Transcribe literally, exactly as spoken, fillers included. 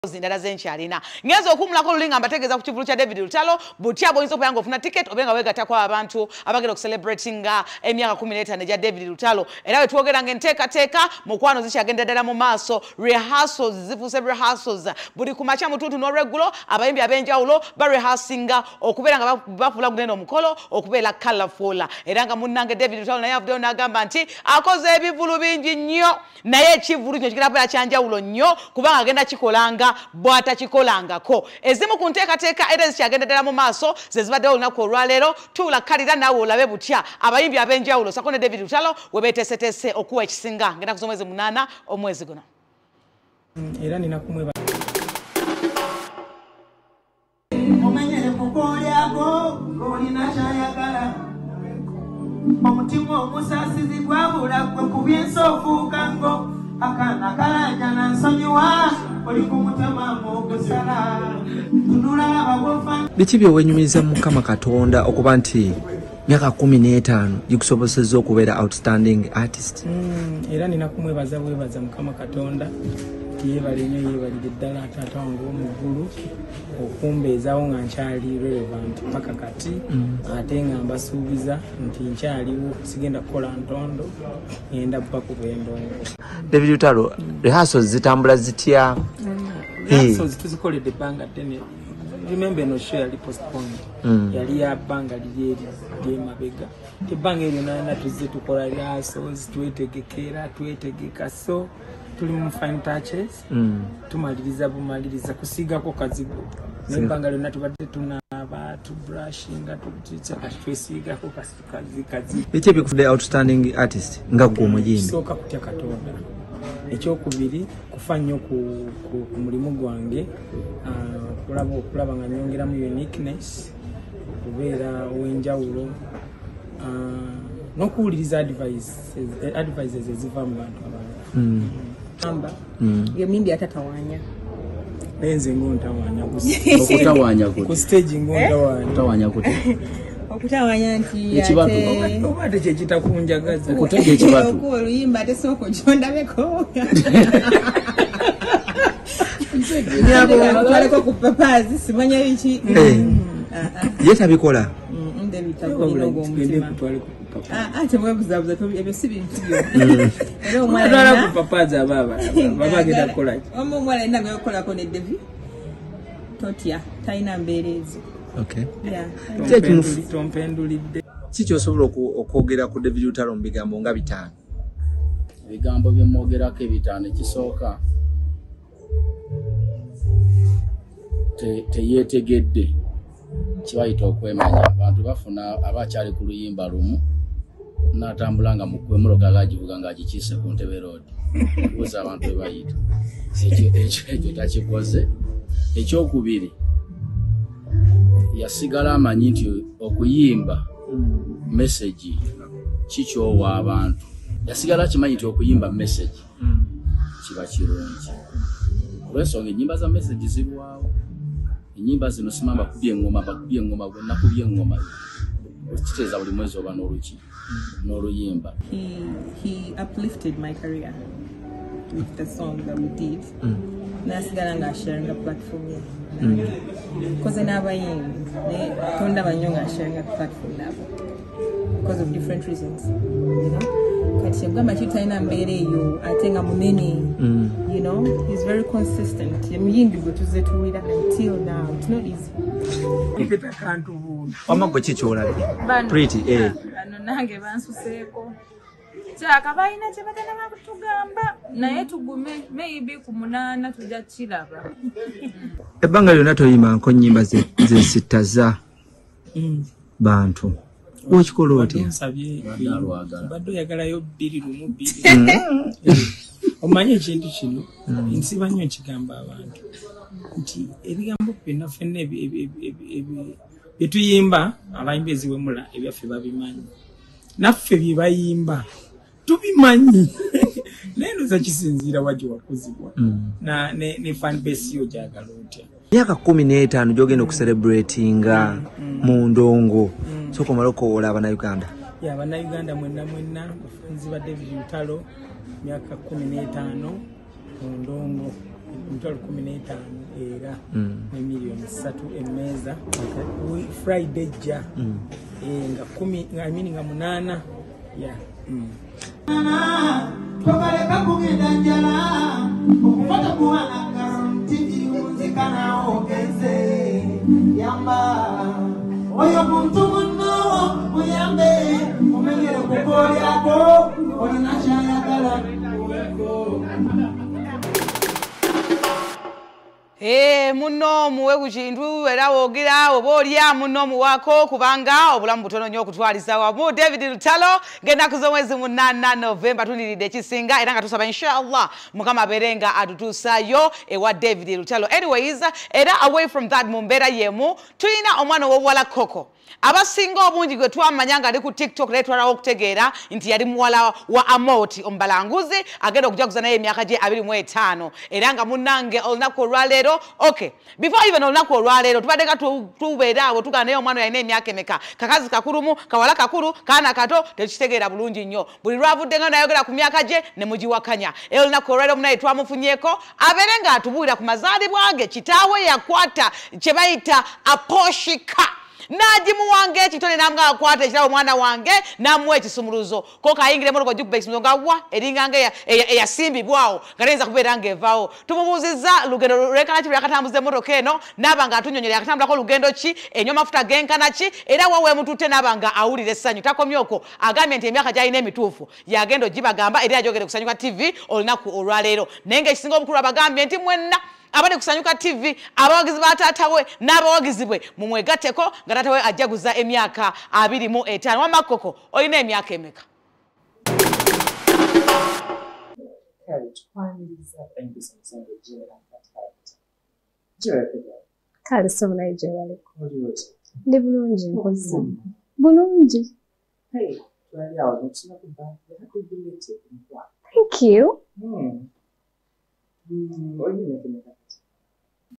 Zindala zenkyalina ngenza okumulako lulinga mbategeeza ku kivulu kya David Lutalo butya boyinza okuyanga ofuna ticket obenga wegata kwa abantu abagenda okucelebratinga emyaka kumi n'etaano egya David Lutalo era we twogera ngenteekateeka mukwano zikyagenda ddala mu maaso rehearsals zifuuse rehearsals buli ku makya mutuutu n'olweggulo abayimbi ab'enjawulo barehearsinga okubeera nga bafuula gunene omukolo okubeera colourful era nga munnange David Lutalo naye avuddeyo n'agamba nti akoze ebivulu bingi nnyo naye ekivulu kino kigenda kubeera kyanjawulo nnyo kubanga agenda kikolanga bwata kikolangako ezimu ku nteekateeka era zikyagenda ddala mu maaso ze zibaddewo olunaku olwaleero tuulakkalira naawe olabe butya abayimbi ab'enjawulo sako ne David Lutalo we beeteeseteese okuwa ekisinga ngenda kuza omwezi munaana omwezi guno era nina kumweba omanyere kukolyako ng'olina kyayagala omutima omusaasizi gwabula gwe ku byensoofuuka ngo akaana kalanja na nsonyiwa oli ku mutima mw'ogusala tunula abagofa biki byewenyumiza mu Mukama Katonda okuba nti myaka kumi n'etaano gikusobozesezza okubeera outstanding artist mm, era nina kumwebaza bwebaza Mukama Katonda yeebale nnyo yeebalire ddala taata wange w'omuggulu okumbeezaawo nga nkyali relevant paka kati mm. ate nga mbasuubiza nti nkyaliwo sigenda kukola ntondo ngenda paka bwendongo David Lutalo mm. rehearsals zitambula zitya mm. rehearsals tuzikoledde ebbanga ddene remember no show yali postponed mm. yali ya bbanga liri eri lyemabega ebbanga eryo nana tuzze tukola rehearsals twetegekera twetegeka so tuli mu fine touches mm. tumaliriza bumaliriza kusigako kazigo nembanga lyonna tubadde tunaaba tu brushinga tukica katwesigako kazi kazi biki ebikufudde outstanding artist nga gwe omuyimbi sooka kutya Katonda ekyokubiri kufa nnyo ku, ku, ku mulimu gwange uh, kulaba okulaba nga nyongeramu uniqueness okubeera ow'enjawulo uh, n'okuwuliriza advices eziva mu bantu abalala mm. amba mm. ye mindi atatawanya enze ngontawanya okutawanya ku stage ngontawanya okutawanya kuti okutawanya nti ekibatu obadde kye kitakunjagaza okutega ekibatu ko oluyimba ate soko gyondabeko nyabo twaleko ku papazi simanya biki ye tabikola nde bitabulina ogw'omutima ate mwebuzabuza ebyo si bintu byo era omwana ku papazi ababa baba agenda kukola ki omu omwana alina byakolako ne Devi totya talina mbeereezi okay yeah tompendulidde kiki osobola okwogera ku David Lutalo mu bigambo nga bitaano ebigambo bye mwogerako ebitaano ekisooka teyeetegedde kibayita okwemanya abantu bafuna abakyali ku luyimba lumu natambula nga mukwemuloga gagivuga ng'agikiise ku Ntebe Road buuza abantu bwe bayita ekyo takikoze ekyokubiri yasigala amanyi nti okuyimba message kikyowa abantu yasigala kimanyi nti okuyimba message kiba kirungi olw'ensonga ennyimba za message zirwawo enyimba zino simamba kubye engoma bakubye engoma bonna kubye engoma okiteeza buli mwezi oba n'oluki n'oluyimba he he uplifted my career with the song that we did mm. nasigala nga sharing a platform ye koze n'abayimbi ne tonda banyo nga sharing a platform nabo because of different reasons you know kati yagamba kitalina mbeera eyo ate nga munene you know he's very consistent emuyimbi gwe tuzze tuwulira until now it's not easy eketa kantu buno amagwe kikyolabye pretty eh ano nange bansuseeko kyaka balina kye bagenda bakutugamba naye tugume maybe ku munaana tujja kiraba ebbanga lyonna toyimanko nnyimba zesittaza bantu okikola otya badde oyagalayo bbiri lumu bbiri omanyi ekintu kino nsiba nnyo nkigamba abantu nti ebigambo byonna ffenna byetuyimba abayimbi eziwemula ebyaffe babimanyi naffe bye bayimba tubimanyi naye noza kisinziira wajje wakuzibwa ne fanbase yo gyagala otya myaka kumi n'etaano gyogenda okucelebratinga mu ndongo sooka omala okowoola abannayuganda abannayuganda mwenna mwenna bafanzi ba David Lutalo myaka kumi n'etaano mu ndongo emitwalo kumi n'etaano era ne miliyoni ssatu emmeeza Friday ejja nga kumi I mean nga munaana ya tokaleka kugenda njala okufata kuwana garanti munzikanawo ogenze yamba oyo muntu muno muyambe omenyere kukolyako olina kyayagala. Eh muno muwe ku kintu era wogira oba olya muno muwako kubanga obulamu butono nnyo okutwaliza wamu. David Lutalo ng'ennaku z'omwezi munana Novemba tuniridde ekisinga era nga tusaba inshallah Mukama abeerenga atutuusayo ewa David Lutalo. Anyways, era away from that mu mbeera yemu tulina omwana w'obuwala Koko. Abasinga obungi gwe twamanya nga ali ku TikTok naye twalawo okutegeera nti yali muwala wa Amoti omubalanguzi agenda okujaguza naye emyaka gye abiri mu etaano era nga munnange olunaku olwaleero okay before even olunaku olwaleero tubaddeka tubeera awo tugana naye omwana yalina emyaka emeka kakazi kakulumu kawala kakulu kaana kato tekitegeera bulungi nnyo buli lwavudde nga nayogera ku myaka gye ne mugiwakanya era olunaku olwaleero munaye twamufunyeeko abeere nga atubuulira ku mazaalibwa ge kitaawe yakwata kye bayita aposhika Naji muwange kitone namga akwata ekirawo mwana wange namuwe ekisumuluzo koka ayingire moto gujukube ekisumuluzo nga wa eringange ya eyasimbibwawo ngalenza kubeera ngevaawo tumubuuziza lugendo lwekana kibira katambuze moto keno nabanga atunyonyera akatambulako lugendo ki enyo mafuta genkana ki era wawe mutute nabanga awulire essanyu takomye okwo agambye nti emyaka gyalina emituufu yagendo gibagamba era yajogere kusanyuka T V olunaku olwaleero naye nga ekisinga obukulu abagambye nti mwenna abali kusanyuka T V abawagizi ba taatawe n'abawagizi bwe mumwegatteko nga taatawe ajaguza emyaka abiri mu etaano. Wamma Koko olina emyaka emeka? Kale somo naye gye baliko ndi bulungi nkozi bulungi. Thank you.